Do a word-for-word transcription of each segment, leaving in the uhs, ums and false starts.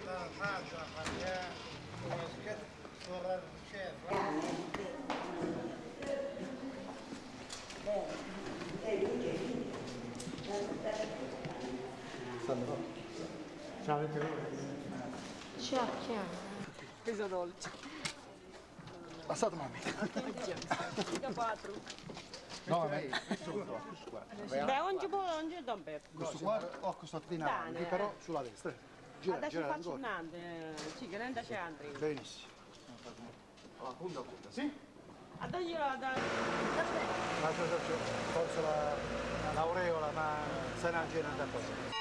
الحاجة خليها واسكت صورة الشيخ. Ciao, ciao. Questo dolce. Passate mamma. quattro. No, ma questo qua. Beh, oggi può, oggi da un bel. Questo qua ho questo avanti, però sulla destra. Gira, Adesso gira faccio un ancora. anno, sì, che non c'è altri. Benissimo. Ah, punta punta. Sì? Adesso io da... Ma forse la, l'aureola, ma se non c'è da cosa.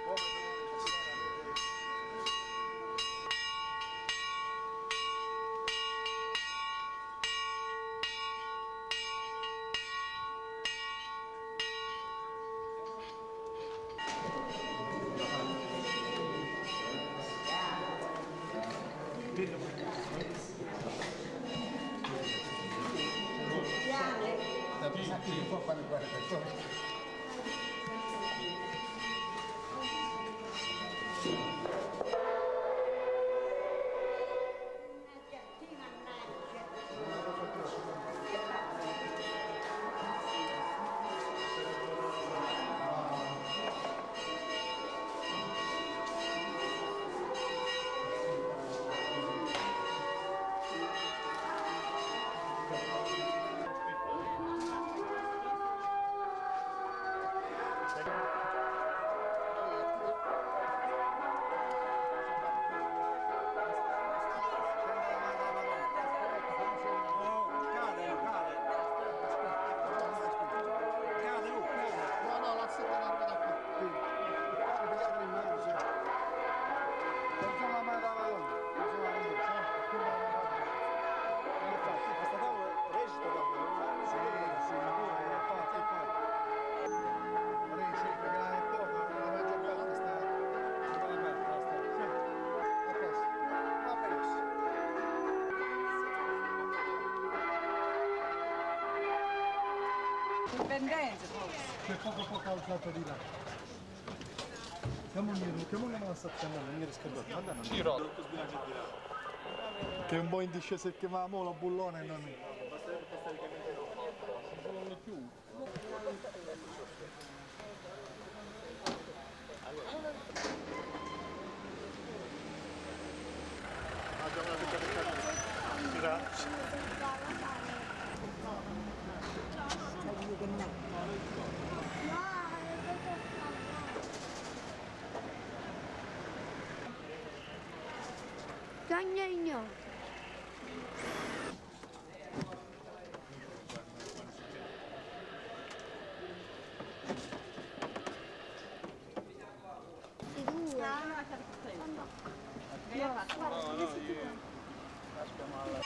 Sì, può fare qualche cosa. Dipendenza forse. C'è poco poco alzato di là. Chiamami, chiamami la stazione, non mi riscaldato. Guarda, non Giro. che è un po' in discesa e chiamavamo la bullone e non... Non più. Grazie. Cagnagno. No, no, io... Aspetta, alla...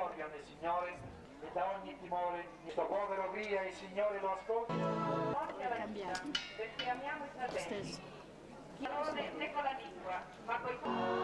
sorriano, Signore, e da ogni timore questo povero via il Signore lo ascolti. Morte alla vita, perché amiamo i fratelli. Chi non né con la lingua, ma coi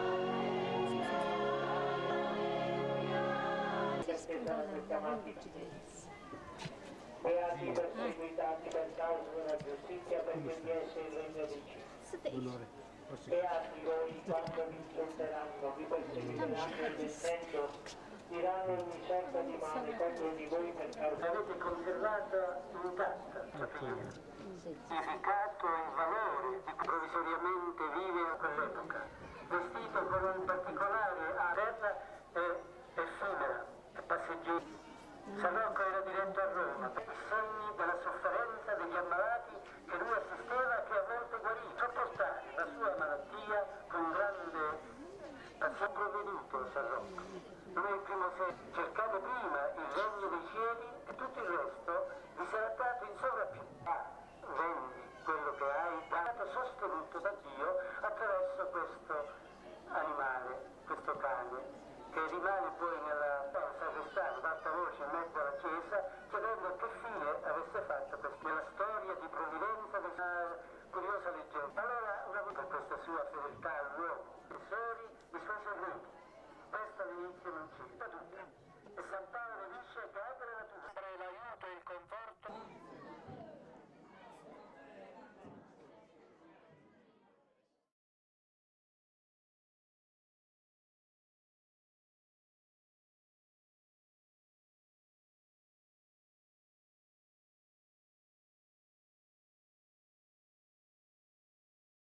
Beati perseguitati per causa della giustizia, perché di esse il regno dei cieli. Beati voi quando vi insulteranno, vi perseguiteranno e mentendo, diranno ogni sorta di male contro di voi per causa. Avete conservato intatta la figlia, significato e valore di cui provvisoriamente vive a quell'epoca, vestito con un particolare a terra e effimera e passeggera. San Rocco era diretto a Roma per i segni della sofferenza degli ammalati che lui assisteva e che a volte guarì, sopportare la sua malattia con grande passione. Provveduto San Rocco. Lui il primo secolo cercate prima il regno dei cieli e tutto il resto vi sarà dato in sovrappiù. Ah, vendi quello che hai, dato sostenuto da Dio attraverso questo animale, questo cane, che rimane poi